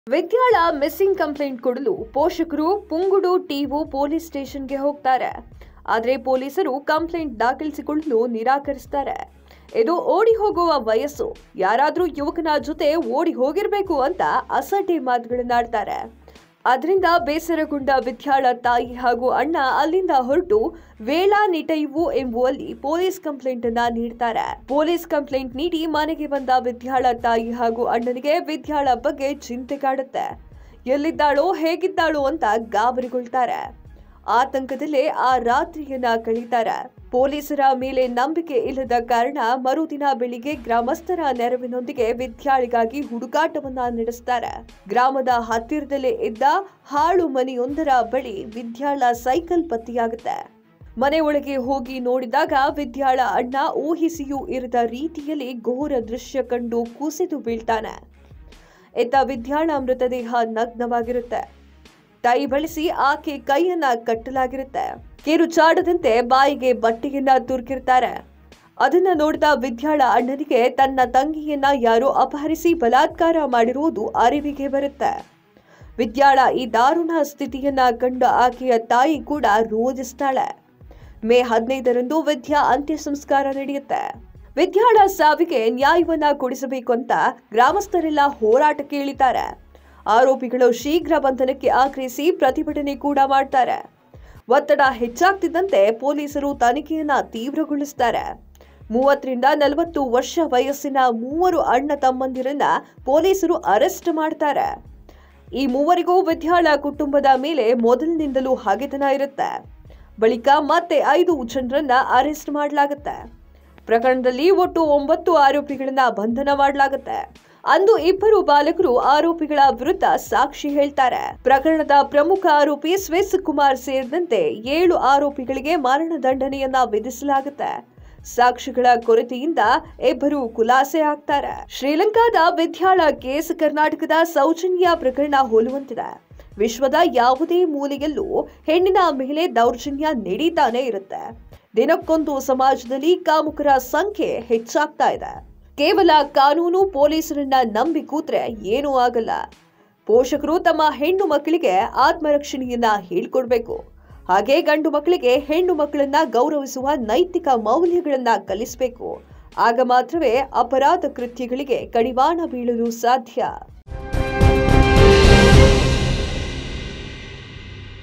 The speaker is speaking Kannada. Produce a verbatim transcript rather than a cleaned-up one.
ವಿದ್ಯಾಳ ಮಿಸ್ಸಿಂಗ್ ಕಂಪ್ಲೇಂಟ್ ಕೊಡಲು ಪೋಷಕರು ಪುಂಗುಡು ಟಿಒ ಪೊಲೀಸ್ ಸ್ಟೇಷನ್ಗೆ ಹೋಗ್ತಾರೆ. ಆದರೆ ಪೊಲೀಸರು ಕಂಪ್ಲೇಂಟ್ ದಾಖಲಿಸಿಕೊಳ್ಳಲು ನಿರಾಕರಿಸುತ್ತಾರೆ. ಇದು ಓಡಿ ಹೋಗುವ ವಯಸ್ಸು, ಯಾರಾದರೂ ಯುವಕನ ಜೊತೆ ಓಡಿ ಹೋಗಿರಬೇಕು ಅಂತ ಅಸಡ್ಡೆ ಮಾತುಗಳನ್ನಾಡ್ತಾರೆ. ಅದರಿಂದ ಬೇಸರಗೊಂಡ ವಿದ್ಯಾಳ ತಾಯಿ ಹಾಗೂ ಅಣ್ಣ ಅಲ್ಲಿಂದ ಹೊರಟು ವೇಳಾನಿಟೈವು ಎಂಬುವಲ್ಲಿ ಪೊಲೀಸ್ ಕಂಪ್ಲೇಂಟ್ ಅನ್ನ ನೀಡ್ತಾರೆ. ಪೊಲೀಸ್ ಕಂಪ್ಲೇಂಟ್ ನೀಡಿ ಮನೆಗೆ ಬಂದ ವಿದ್ಯಾಳ ತಾಯಿ ಹಾಗೂ ಅಣ್ಣನಿಗೆ ವಿದ್ಯಾಳ ಬಗ್ಗೆ ಚಿಂತೆ ಕಾಡುತ್ತೆ. ಎಲ್ಲಿದ್ದಾಳೋ ಹೇಗಿದ್ದಾಳೋ ಅಂತ ಗಾಬರಿಗೊಳ್ತಾರೆ. ಆತಂಕದಲ್ಲೇ ಆ ರಾತ್ರಿಯನ್ನ ಕಳೀತಾರೆ. ಪೊಲೀಸರ ಮೇಲೆ ನಂಬಿಕೆ ಇಲ್ಲದ ಕಾರಣ ಮರುದಿನ ಬೆಳಿಗ್ಗೆ ಗ್ರಾಮಸ್ಥರ ನೆರವಿನೊಂದಿಗೆ ವಿದ್ಯಾಳಿಗಾಗಿ ಹುಡುಕಾಟವನ್ನ ನಡೆಸುತ್ತಾರೆ. ಗ್ರಾಮದ ಹತ್ತಿರದಲ್ಲೇ ಇದ್ದ ಹಾಳು ಮನೆಯೊಂದರ ಬಳಿ ವಿದ್ಯಾಳ ಸೈಕಲ್ ಪತ್ತೆಯಾಗುತ್ತೆ. ಮನೆ ಒಳಗೆ ಹೋಗಿ ನೋಡಿದಾಗ ವಿದ್ಯಾಳ ಅಣ್ಣ ಊಹಿಸಿಯೂ ಇರದ ರೀತಿಯಲ್ಲಿ ಘೋರ ದೃಶ್ಯ ಕಂಡು ಕುಸಿದು ಬೀಳ್ತಾನೆ. ಇತ್ತ ವಿದ್ಯಾಳ ಮೃತದೇಹ ನಗ್ನವಾಗಿರುತ್ತೆ. ಟೈ ಬಳಸಿ ಆಕೆ ಕೈಯನ್ನ ಕಟ್ಟಲಾಗಿರುತ್ತೆ. ಕಿರುಚಾಡದಂತೆ ಬಾಯಿಗೆ ಬಟ್ಟೆಯನ್ನ ತುರುಕಿರ್ತಾರೆ. ಅದನ್ನ ನೋಡಿದ ವಿದ್ಯಾಳ ಅಣ್ಣನಿಗೆ ತನ್ನ ತಂಗಿಯನ್ನ ಯಾರೋ ಅಪಹರಿಸಿ ಬಲಾತ್ಕಾರ ಮಾಡಿರುವುದು ಅರಿವಿಗೆ ಬರುತ್ತೆ. ವಿದ್ಯಾಳ ಈ ದಾರುಣ ಸ್ಥಿತಿಯನ್ನ ಕಂಡ ಆಕೆಯ ತಾಯಿ ಕೂಡ ರೋಧಿಸ್ತಾಳೆ. ಮೇ ಹದಿನೈದರಂದು ವಿದ್ಯಾ ಅಂತ್ಯ ಸಂಸ್ಕಾರ ನಡೆಯುತ್ತೆ. ವಿದ್ಯಾಳ ಸಾವಿಗೆ ನ್ಯಾಯವನ್ನ ಕೊಡಿಸಬೇಕು ಅಂತ ಗ್ರಾಮಸ್ಥರೆಲ್ಲ ಹೋರಾಟಕ್ಕೆ ಇಳಿತಾರೆ. ಆರೋಪಿಗಳು ಶೀಘ್ರ ಬಂಧನಕ್ಕೆ ಆಗ್ರಹಿಸಿ ಪ್ರತಿಭಟನೆ ಕೂಡ ಮಾಡ್ತಾರೆ. ಒತ್ತಡ ಹೆಚ್ಚಾಗ್ತಿದ್ದಂತೆ ಪೊಲೀಸರು ತನಿಖೆಯನ್ನ ತೀವ್ರಗೊಳಿಸುತ್ತಾರೆ. ಮೂವತ್ತರಿಂದ ನಲವತ್ತು ವರ್ಷ ವಯಸ್ಸಿನ ಮೂವರು ಅಣ್ಣ ತಮ್ಮಂದಿರನ್ನ ಪೊಲೀಸರು ಅರೆಸ್ಟ್ ಮಾಡ್ತಾರೆ. ಈ ಮೂವರಿಗೂ ವಿದ್ಯಾಳ ಕುಟುಂಬದ ಮೇಲೆ ಮೊದಲಿನಿಂದಲೂ ಹಗೆತನ ಇರುತ್ತೆ. ಬಳಿಕ ಮತ್ತೆ ಐದು ಜನರನ್ನ ಅರೆಸ್ಟ್ ಮಾಡಲಾಗುತ್ತೆ. ಪ್ರಕರಣದಲ್ಲಿ ಒಟ್ಟು ಒಂಬತ್ತು ಆರೋಪಿಗಳನ್ನ ಬಂಧನ ಮಾಡಲಾಗುತ್ತೆ. ಅಂದು ಇಬ್ಬರು ಬಾಲಕರು ಆರೋಪಿಗಳ ವಿರುದ್ಧ ಸಾಕ್ಷಿ ಹೇಳ್ತಾರೆ. ಪ್ರಕರಣದ ಪ್ರಮುಖ ಆರೋಪಿ ಸ್ವಿಸ್ ಕುಮಾರ್ ಸೇರಿದಂತೆ ಏಳು ಆರೋಪಿಗಳಿಗೆ ಮರಣ ದಂಡನೆಯನ್ನ ವಿಧಿಸಲಾಗುತ್ತೆ. ಸಾಕ್ಷಿಗಳ ಕೊರತೆಯಿಂದ ಇಬ್ಬರು ಖುಲಾಸೆ ಆಗ್ತಾರೆ. ಶ್ರೀಲಂಕಾದ ವಿದ್ಯಾಳ ಕೇಸ್ ಕರ್ನಾಟಕದ ಸೌಜನ್ಯ ಪ್ರಕರಣ ಹೋಲುವಂತಿದೆ. ವಿಶ್ವದ ಯಾವುದೇ ಮೂಲೆಯಲ್ಲೂ ಹೆಣ್ಣಿನ ಮೇಲೆ ದೌರ್ಜನ್ಯ ನಡೀತಾನೆ ಇರುತ್ತೆ. ದಿನಕ್ಕೊಂದು ಸಮಾಜದಲ್ಲಿ ಕಾಮುಕರ ಸಂಖ್ಯೆ ಹೆಚ್ಚಾಗ್ತಾ ಇದೆ. ಕೇವಲ ಕಾನೂನು ಪೊಲೀಸರನ್ನ ನಂಬಿ ಕೂತ್ರೆ ಏನೂ ಆಗಲ್ಲ. ಪೋಷಕರು ತಮ್ಮ ಹೆಣ್ಣು ಮಕ್ಕಳಿಗೆ ಆತ್ಮರಕ್ಷಣೆಯನ್ನ ಹೇಳ್ಕೊಡ್ಬೇಕು. ಹಾಗೆ ಗಂಡು ಮಕ್ಕಳಿಗೆ ಹೆಣ್ಣು ಮಕ್ಕಳನ್ನ ಗೌರವಿಸುವ ನೈತಿಕ ಮೌಲ್ಯಗಳನ್ನ ಕಲಿಸಬೇಕು. ಆಗ ಮಾತ್ರವೇ ಅಪರಾಧ ಕೃತ್ಯಗಳಿಗೆ ಕಡಿವಾಣ ಬೀಳಲು ಸಾಧ್ಯ.